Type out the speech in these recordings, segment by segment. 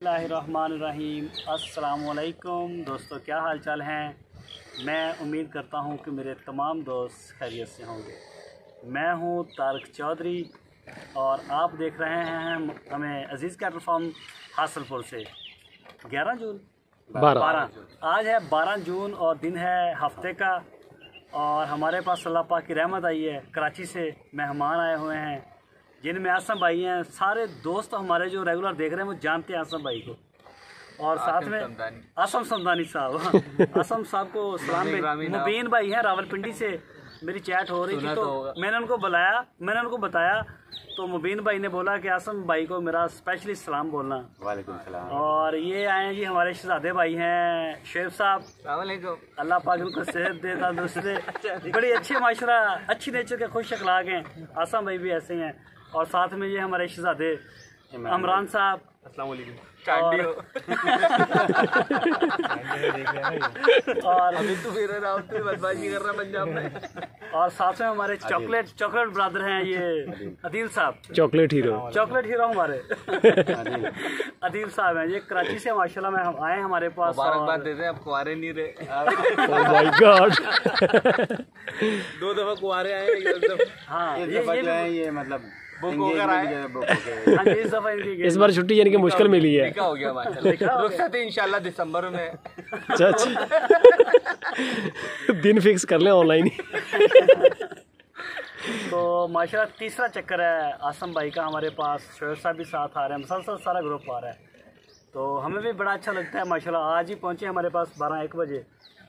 बिस्मिल्लाहिर्रहमानिर्रहीम। अस्सलामुअलैकुम दोस्तों, क्या हाल चाल हैं। मैं उम्मीद करता हूं कि मेरे तमाम दोस्त खैरियत से होंगे। मैं हूं तारिक चौधरी और आप देख रहे हैं हमें अजीज़ कैटल फार्म हासलपुर से। 11 जून 12 आज है 12 जून और दिन है हफ्ते का। और हमारे पास अल्लाह पाक की रहमत आई है। कराची से मेहमान आए हुए हैं जिनमें आसम भाई हैं। सारे दोस्त हमारे जो रेगुलर देख रहे हैं वो जानते हैं आसम भाई को। और साथ में आसम समदानी साहब आसम साहब को सलाम। मुबीन भाई हैं रावलपिंडी से। मेरी चैट हो रही थी तो मैंने उनको बताया तो मुबीन भाई ने बोला कि आसम भाई को मेरा स्पेशली सलाम बोलना। वालेकुम सलाम। और ये आए हैं जी हमारे शहजादे भाई हैं शेफ साहब। अल्लाह पाक उनको सेहत दे तंदुरुस्ती। बड़ी अच्छी माशरा अच्छी नेचर के खुश अखलाक हैं। आसम भाई भी ऐसे हैं। और साथ में ये हमारे शहजादे इमरान साहब। अस्सलाम वालेकुम। और अभी तो फिर बदमाशी कर रहा पंजाब में। और साथ में हमारे चॉकलेट ब्रदर हैं ये अदील साहब। चॉकलेट हीरो हमारे अदील साहब हैं। ये कराची से माशाल्लाह में हम आए हमारे पास। मुबारकबाद देते हैं, अब कुआरे नहीं रहे। ओह माय गॉड 2 दफा कुआरे आए। हाँ ये मतलब इस बार छुट्टी यानी कि मुश्किल मिली है। हो गया माशाल्लाह। रुखसत इंशाल्लाह दिसंबर में। अच्छा दिन फिक्स कर लें ऑनलाइन ही। तो माशाल्लाह तीसरा चक्कर है आसम भाई का हमारे पास। शोएब साहब भी साथ आ रहे हैं, मुसलसल सारा ग्रुप आ रहा है। तो हमें भी बड़ा अच्छा लगता है माशाल्लाह। आज ही पहुंचे हमारे पास 12-1 बजे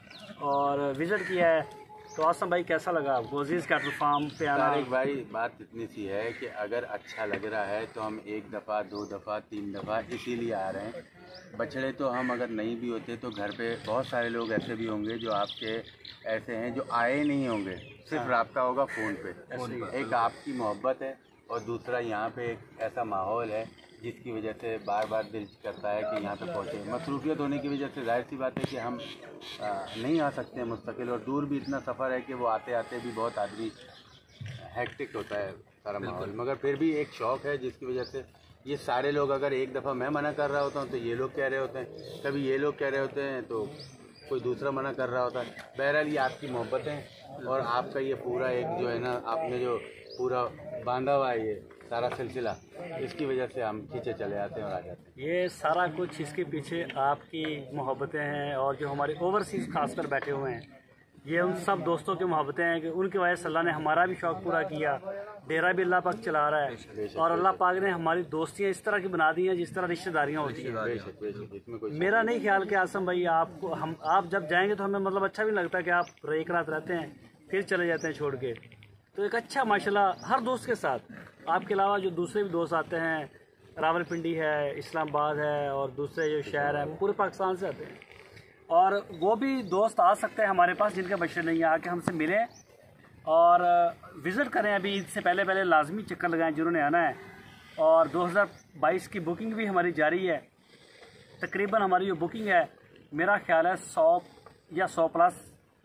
और विज़िट किया है। तो आसम भाई कैसा लगा आपको अजीज़ कैटल फार्म पे आना? तारिक भाई बात इतनी सी है कि अगर अच्छा लग रहा है तो हम 1 दफ़ा 2 दफ़ा 3 दफ़ा इसीलिए आ रहे हैं। बछड़े तो हम अगर नहीं भी होते तो घर पे बहुत सारे लोग ऐसे भी होंगे जो आपके ऐसे हैं जो आए नहीं होंगे, सिर्फ रब्ता होगा फ़ोन पे। एक आपकी मोहब्बत है और दूसरा यहाँ पे एक ऐसा माहौल है जिसकी वजह से बार बार दिल करता है कि यहाँ पे पहुँचे। मसरूफियत होने की वजह से जाहिर सी बात है कि हम नहीं आ सकते हैं मुस्तकिल, और दूर भी इतना सफ़र है कि वो आते आते भी बहुत आदमी हेक्टिक होता है सारा माहौल। मगर फिर भी एक शौक़ है जिसकी वजह से ये सारे लोग, अगर एक दफ़ा मैं मना कर रहा होता हूँ तो ये लोग कह रहे होते हैं, कभी ये लोग कह रहे होते हैं तो कोई दूसरा मना कर रहा होता है। बहरहाल ये आपकी मोहब्बत है और आपका ये पूरा एक जो है ना, आपने जो पूरा बांधा हुआ है ये सारा सिलसिला, इसकी वजह से हम खींचे चले आते हैं और आ जाते हैं। ये सारा कुछ इसके पीछे आपकी मोहब्बतें हैं। और जो हमारे ओवरसीज़ खासकर बैठे हुए हैं ये उन सब दोस्तों की मोहब्बतें हैं कि उनकी वजह से अल्लाह ने हमारा भी शौक़ पूरा किया। डेरा भी अल्लाह पाक चला रहा है और अल्लाह पाक ने हमारी दोस्तियाँ इस तरह की बना दी हैं जिस तरह रिश्तेदारियाँ होती हैं। मेरा नहीं ख्याल कि आसम भाई आप जब जाएंगे तो हमें मतलब अच्छा भी लगता है कि आप एक रात रहते हैं फिर चले जाते हैं छोड़ के। तो एक अच्छा माशाल्लाह हर दोस्त के साथ, आपके अलावा जो दूसरे भी दोस्त आते हैं, रावलपिंडी है, इस्लामाबाद है और दूसरे जो शहर हैं पूरे पाकिस्तान से आते हैं। और वो भी दोस्त आ सकते हैं हमारे पास जिनके बच्चे नहीं, आके हमसे मिलें और विज़िट करें। अभी ईद से पहले लाजमी चक्कर लगाएं जिन्होंने आना है। और 2022 की बुकिंग भी हमारी जारी है। तकरीबन हमारी जो बुकिंग है मेरा ख्याल है 100 या 100 प्लस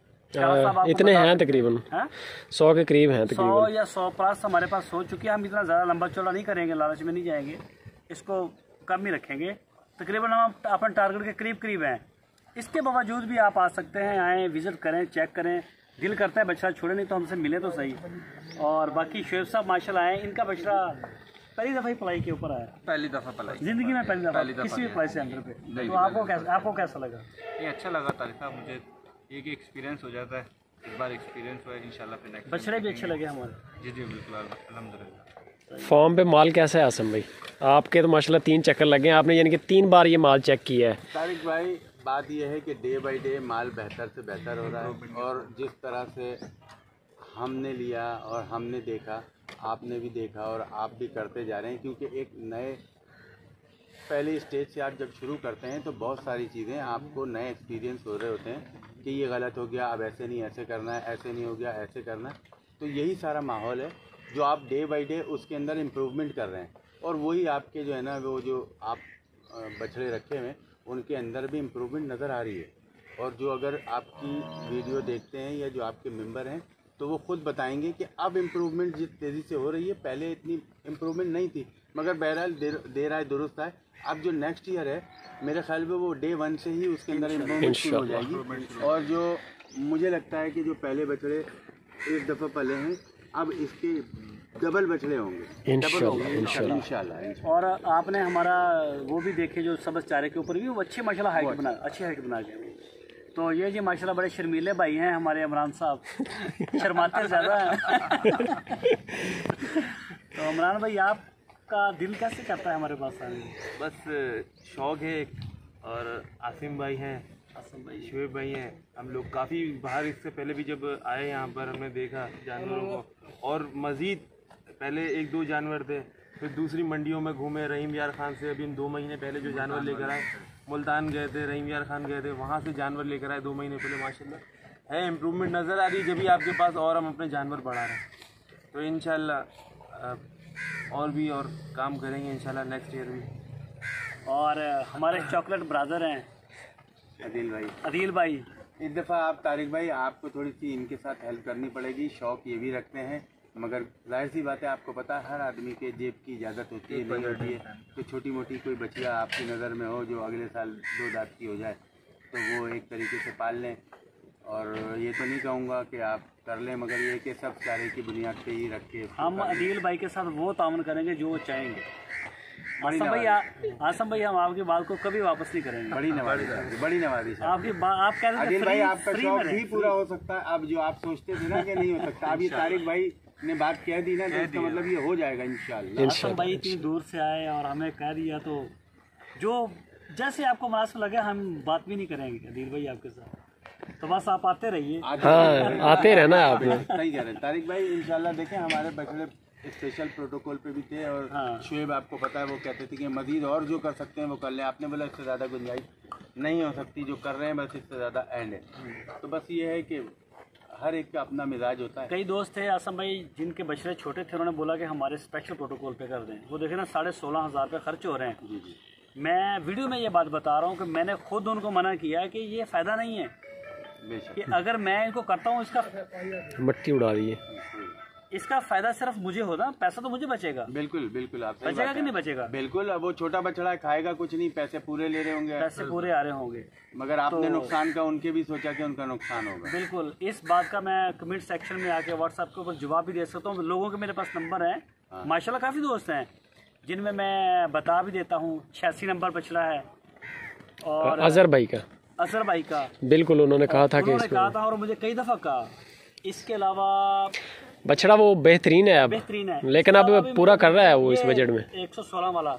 इतने हैं तकरीबन 100 के करीब हैं। 100 या 100 प्लस हमारे पास हो चुकी है। हम इतना ज़्यादा लंबा चौड़ा नहीं करेंगे, लालच में नहीं जाएंगे, इसको कम ही रखेंगे। तकरीबन हम अपन टारगेट के करीब हैं। इसके बावजूद भी आप आ सकते हैं, आएँ विज़िट करें, चेक करें। दिल करता है बछड़ा छोड़े नहीं तो हमसे मिले तो सही। और बाकी शोएब साहब माशाल्लाह आए, इनका बछड़ा पहली दफ़ा ही पलाई के ऊपर आया। पहली दफ़ा पलाई ज़िंदगी में पहली दफ़ा किसी भी पलाई से अंदर पे। तो आपको कैसा लगा? ये अच्छा लगा तारिक साहब, मुझे एक एक्सपीरियंस हो जाता है। एक बार एक्सपीरियंस हुआ है इंशाल्लाह फिर नेक्स्ट बछड़े भी अच्छे लगे हमारे। जी बिल्कुल अल्हम्दुलिल्लाह। फॉर्म पे माल कैसा है आसम भाई? आपके तो माशाल्लाह 3 चक्कर लगे हैं, आपने यानी कि 3 बार ये माल चेक किया है। तारिक भाई बात यह है कि डे बाय डे माल बेहतर से बेहतर हो रहा है। और जिस तरह से हमने लिया और हमने देखा, आपने भी देखा और आप भी करते जा रहे हैं, क्योंकि एक नए पहले स्टेज से आप जब शुरू करते हैं तो बहुत सारी चीज़ें आपको नए एक्सपीरियंस हो रहे होते हैं कि ये गलत हो गया, अब ऐसे नहीं, ऐसे करना है, ऐसे नहीं हो गया, ऐसे करना है। तो यही सारा माहौल है जो आप डे बाय डे उसके अंदर इम्प्रूवमेंट कर रहे हैं। और वही आपके जो है ना, वो जो आप बछड़े रखे हुए उनके अंदर भी इम्प्रूवमेंट नज़र आ रही है। और जो अगर आपकी वीडियो देखते हैं या जो आपके मेंबर हैं तो वो खुद बताएंगे कि अब इम्प्रूवमेंट जिस तेज़ी से हो रही है, पहले इतनी इम्प्रूवमेंट नहीं थी। मगर बहरहाल देर आए दुरुस्त आए। अब जो नेक्स्ट ईयर है मेरे ख्याल में वो डे 1 से ही उसके अंदर इम्प्रूवमेंट शुरू हो जाएगी। और जो मुझे लगता है कि जो पहले बछड़े एक दफ़ा पले हैं अब इसके डबल बछड़े होंगे, इंशाल्लाह। और आपने हमारा वो भी देखे जो सबज चारे के ऊपर भी वो अच्छी माशाल्लाह अच्छी हाइट बना के। तो ये जी माशाल्लाह बड़े शर्मीले भाई हैं हमारे इमरान साहब, शर्माते ज़्यादा हैं। तो इमरान भाई आपका दिल कैसे करता है हमारे पास आने? बस शौक है और आसिम भाई हैं, शुएब भाई हैं। हम लोग काफ़ी बाहर इससे पहले भी जब आए यहाँ पर हमने देखा जानवरों को, और मज़ीद पहले 1-2 जानवर थे, फिर दूसरी मंडियों में घूमे। रहीम यार खान से अभी 2 महीने पहले जो जानवर लेकर आए, मुल्तान गए थे, रहीम यार खान गए थे, वहाँ से जानवर लेकर आए 2 महीने पहले। माशाल्लाह है इम्प्रूवमेंट नज़र आ रही है जब भी आपके पास, और हम अपने जानवर बढ़ा रहे हैं। तो इंशाल्लाह और भी और काम करेंगे इंशाल्लाह नेक्स्ट ईयर भी। और हमारे चॉकलेट ब्रदर हैं अदील भाई। इस दफ़ा आप तारिक भाई आपको थोड़ी सी इनके साथ हेल्प करनी पड़ेगी। शौक ये भी रखते हैं मगर जाहिर सी बात है आपको पता है हर आदमी के जेब की इजाज़त होती है, नहीं होती है। तो छोटी मोटी कोई बच्चियाँ आपकी नज़र में हो जो अगले साल 2 दांत की हो जाए तो वो एक तरीके से पाल लें। और ये तो नहीं कहूँगा कि आप कर लें, मगर ये कि सब चारे की बुनियाद पे ही रख के हम अदील भाई के साथ वो तावन करेंगे जो वो चाहेंगे। आसम भाई हम आपकी बात को कभी वापस नहीं करेंगे। बड़ी नवाज़ी आपकी आप कह रहे अदील भाई आपका शौक भी पूरा हो सकता है। अब जो आप सोचते थे ना कि नहीं हो सकता, अभी तारिक भाई ने बात कह दी ना तो इसका मतलब ये हो जाएगा इंशाल्लाह। आसम भाई इतनी दूर से आए और हमें कह दिया तो जो जैसे आपको मुनासिब लगे हम बात भी नहीं करेंगे अदील भाई आपके साथ। तो बस आप आते रहिए। हाँ आते रहना आप। सही कह रहे हैं तारिक भाई। इंशाल्लाह देखें हमारे बछड़े स्पेशल प्रोटोकॉल पे भी थे और शुएब आपको पता है वो कहते थे कि मजीद और जो कर सकते हैं वो कर लें। आपने बोला इससे ज़्यादा गुंजाइश नहीं हो सकती, जो कर रहे हैं बस इससे ज़्यादा एंड है। तो बस ये है कि हर एक का अपना मिजाज होता है। कई दोस्त थे आसम भाई जिनके बछड़े छोटे थे, उन्होंने बोला कि हमारे स्पेशल प्रोटोकॉल पे कर दें। वो देखे ना 16,500 रुपये खर्च हो रहे हैं। जी। मैं वीडियो में ये बात बता रहा हूँ कि मैंने खुद उनको मना किया कि ये फ़ायदा नहीं है कि अगर मैं इनको करता हूँ इसका मट्टी उड़ा दी है, इसका फायदा सिर्फ मुझे होगा, पैसा तो मुझे बचेगा। बिल्कुल आप बचेगा कि नहीं बचेगा? बिल्कुल। अब वो छोटा बछड़ा खाएगा कुछ नहीं, पैसे पूरे ले रहे होंगे, पैसे पूरे आ रहे होंगे, मगर आपने नुकसान का उनके भी सोचा कि उनका नुकसान होगा। बिल्कुल। इस बात का मैं कमेंट सेक्शन में आके व्हाट्सएप के ऊपर जवाब भी दे सकता हूँ। लोगों के मेरे पास नंबर है माशाल्लाह, काफ़ी दोस्त हैं जिनमें मैं बता भी देता हूँ। 86 नंबर बछड़ा है और अजहर भाई का बिल्कुल उन्होंने कहा था कि और मुझे कई दफ़ा कहा। इसके अलावा बछड़ा वो बेहतरीन है अब, लेकिन अब पूरा कर रहा है वो इस बजट में। 116 वाला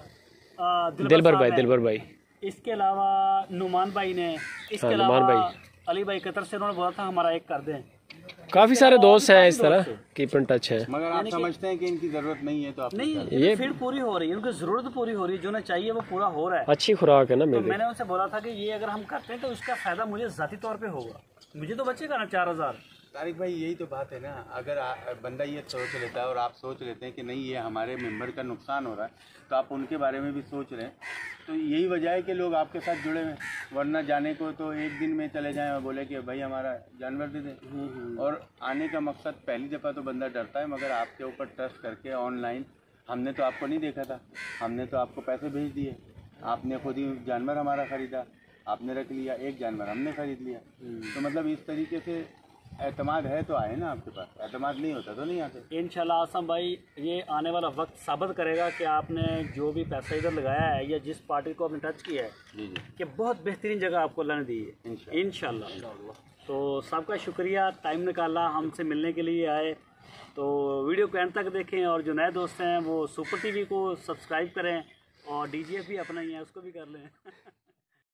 दिलबर भाई। इसके अलावा नुमान भाई ने, इसके अलावा अली भाई कतर से उन्होंने बोला था हमारा एक कर दें। काफी सारे दोस्त हैं इस तरह कीप इन टच है। मगर आप समझते हैं कि इनकी जरूरत नहीं है तो आप नहीं, ये फीड पूरी हो रही है, उनकी जरूरत पूरी हो रही है, जो उन्हें चाहिए वो पूरा हो रहा है। अच्छी खुराक है ना। तो मैंने उनसे बोला था कि ये अगर हम करते हैं तो इसका फायदा मुझे जाती तौर पे होगा, मुझे तो बचेगा ना 4000। तारिक भाई यही तो बात है ना, अगर बंदा ये सोच लेता है और आप सोच लेते हैं कि नहीं ये हमारे मेंबर का नुकसान हो रहा है, तो आप उनके बारे में भी सोच रहे हैं। तो यही वजह है कि लोग आपके साथ जुड़े हुए, वरना जाने को तो एक दिन में चले जाएं और बोले कि भाई हमारा जानवर दे दें। और आने का मकसद पहली दफ़ा तो बंदा डरता है, मगर आपके ऊपर ट्रस्ट करके ऑनलाइन, हमने तो आपको नहीं देखा था, हमने तो आपको पैसे भेज दिए, आपने खुद ही जानवर हमारा ख़रीदा, आपने रख लिया, एक जानवर हमने ख़रीद लिया। तो मतलब इस तरीके से एतमाद है तो आए ना आपके पास, एतमाद नहीं होता तो नहीं आते। इंशाल्लाह आसम भाई ये आने वाला वक्त साबित करेगा कि आपने जो भी पैसा इधर लगाया है या जिस पार्टी को आपने टच किया है कि बहुत बेहतरीन जगह आपको लाने दी है इंशाल्लाह। तो सबका शुक्रिया, टाइम निकाला हमसे मिलने के लिए आए। तो वीडियो को एंड तक देखें और जो नए दोस्त हैं वो सुपर टीवी को सब्सक्राइब करें और DGF भी अपना ही है उसको भी कर लें।